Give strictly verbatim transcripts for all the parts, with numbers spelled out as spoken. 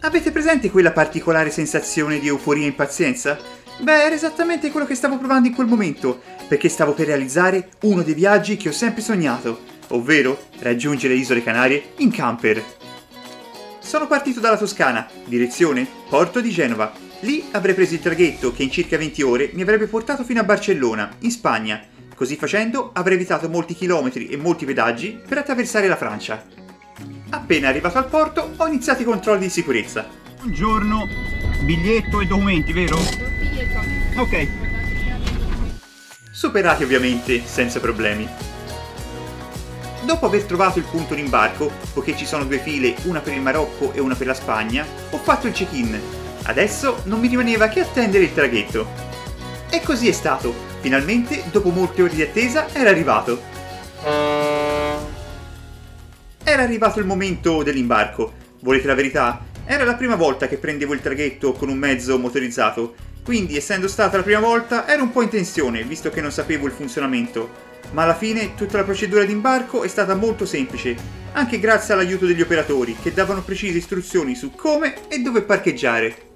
Avete presente quella particolare sensazione di euforia e impazienza? Beh, era esattamente quello che stavo provando in quel momento, perché stavo per realizzare uno dei viaggi che ho sempre sognato, ovvero raggiungere le Isole Canarie in camper. Sono partito dalla Toscana, direzione Porto di Genova. Lì avrei preso il traghetto che in circa venti ore mi avrebbe portato fino a Barcellona, in Spagna. Così facendo avrei evitato molti chilometri e molti pedaggi per attraversare la Francia. Appena arrivato al porto ho iniziato i controlli di sicurezza. Buongiorno, biglietto e documenti, vero? Biglietto. Ok. Superati ovviamente, senza problemi. Dopo aver trovato il punto d'imbarco, poiché ci sono due file, una per il Marocco e una per la Spagna, ho fatto il check-in. Adesso non mi rimaneva che attendere il traghetto. E così è stato. Finalmente, dopo molte ore di attesa, era arrivato. Era arrivato il momento dell'imbarco. Volete la verità? Era la prima volta che prendevo il traghetto con un mezzo motorizzato, quindi essendo stata la prima volta ero un po' in tensione, visto che non sapevo il funzionamento. Ma alla fine tutta la procedura d'imbarco è stata molto semplice, anche grazie all'aiuto degli operatori, che davano precise istruzioni su come e dove parcheggiare.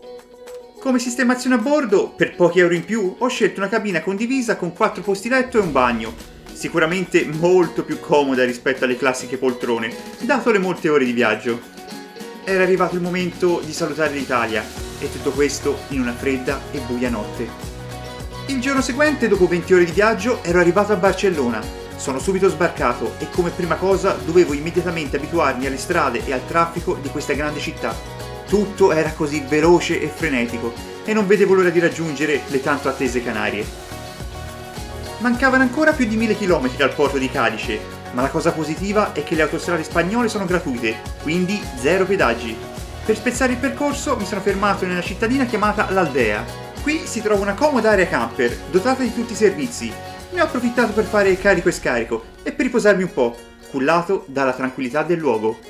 Come sistemazione a bordo, per pochi euro in più, ho scelto una cabina condivisa con quattro posti letto e un bagno. Sicuramente molto più comoda rispetto alle classiche poltrone, dato le molte ore di viaggio. Era arrivato il momento di salutare l'Italia, e tutto questo in una fredda e buia notte. Il giorno seguente, dopo venti ore di viaggio, ero arrivato a Barcellona. Sono subito sbarcato e come prima cosa dovevo immediatamente abituarmi alle strade e al traffico di questa grande città. Tutto era così veloce e frenetico, e non vedevo l'ora di raggiungere le tanto attese Canarie. Mancavano ancora più di mille chilometri dal porto di Cadice, ma la cosa positiva è che le autostrade spagnole sono gratuite, quindi zero pedaggi. Per spezzare il percorso mi sono fermato nella cittadina chiamata L'Aldea. Qui si trova una comoda area camper, dotata di tutti i servizi. Ne ho approfittato per fare carico e scarico e per riposarmi un po', cullato dalla tranquillità del luogo.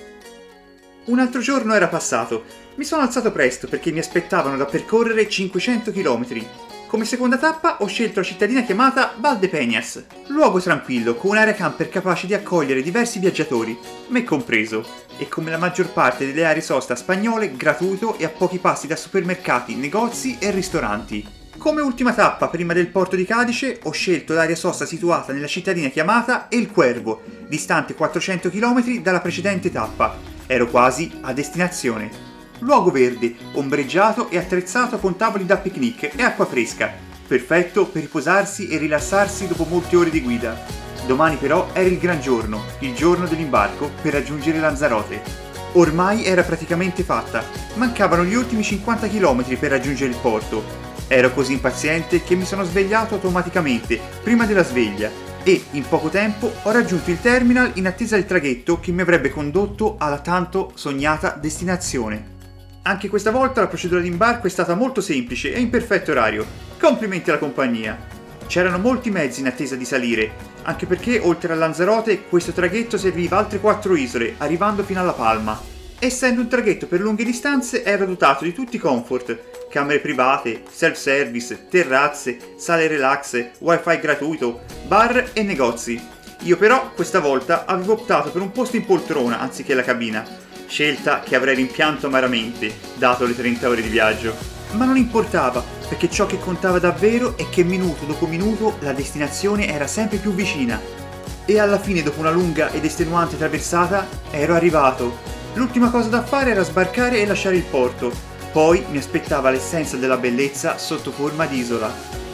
Un altro giorno era passato. Mi sono alzato presto perché mi aspettavano da percorrere cinquecento chilometri. Come seconda tappa ho scelto la cittadina chiamata Valdepeñas, luogo tranquillo con un'area camper capace di accogliere diversi viaggiatori, me compreso, e come la maggior parte delle aree sosta spagnole gratuito e a pochi passi da supermercati, negozi e ristoranti. Come ultima tappa prima del porto di Cadice ho scelto l'area sosta situata nella cittadina chiamata El Cuervo, distante quattrocento chilometri dalla precedente tappa. Ero quasi a destinazione. Luogo verde, ombreggiato e attrezzato con tavoli da picnic e acqua fresca, perfetto per riposarsi e rilassarsi dopo molte ore di guida. Domani però era il gran giorno, il giorno dell'imbarco per raggiungere Lanzarote. Ormai era praticamente fatta, mancavano gli ultimi cinquanta chilometri per raggiungere il porto. Ero così impaziente che mi sono svegliato automaticamente, prima della sveglia, e in poco tempo ho raggiunto il terminal in attesa del traghetto che mi avrebbe condotto alla tanto sognata destinazione. Anche questa volta la procedura d'imbarco è stata molto semplice e in perfetto orario. Complimenti alla compagnia! C'erano molti mezzi in attesa di salire, anche perché oltre a Lanzarote questo traghetto serviva altre quattro isole, arrivando fino alla Palma. Essendo un traghetto per lunghe distanze era dotato di tutti i comfort, camere private, self-service, terrazze, sale relax, wifi gratuito, bar e negozi. Io però questa volta avevo optato per un posto in poltrona anziché la cabina, scelta che avrei rimpianto amaramente, dato le trenta ore di viaggio. Ma non importava, perché ciò che contava davvero è che minuto dopo minuto la destinazione era sempre più vicina. E alla fine, dopo una lunga ed estenuante traversata, ero arrivato. L'ultima cosa da fare era sbarcare e lasciare il porto. Poi mi aspettava l'essenza della bellezza sotto forma di isola.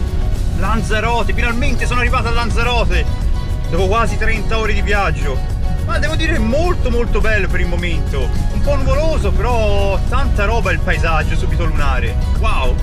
Lanzarote! Finalmente sono arrivato a Lanzarote! Dopo quasi trenta ore di viaggio. Ma devo dire molto molto bello per il momento, un po' nuvoloso però tanta roba il paesaggio subito lunare, wow!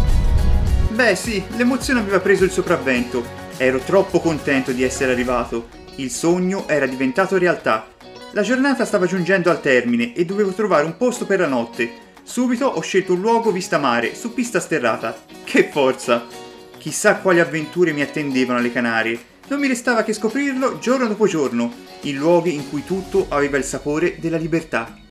Beh sì, l'emozione aveva preso il sopravvento, ero troppo contento di essere arrivato, il sogno era diventato realtà. La giornata stava giungendo al termine e dovevo trovare un posto per la notte. Subito ho scelto un luogo vista mare, su pista sterrata. Che forza! Chissà quali avventure mi attendevano alle Canarie. Non mi restava che scoprirlo giorno dopo giorno, in luoghi in cui tutto aveva il sapore della libertà.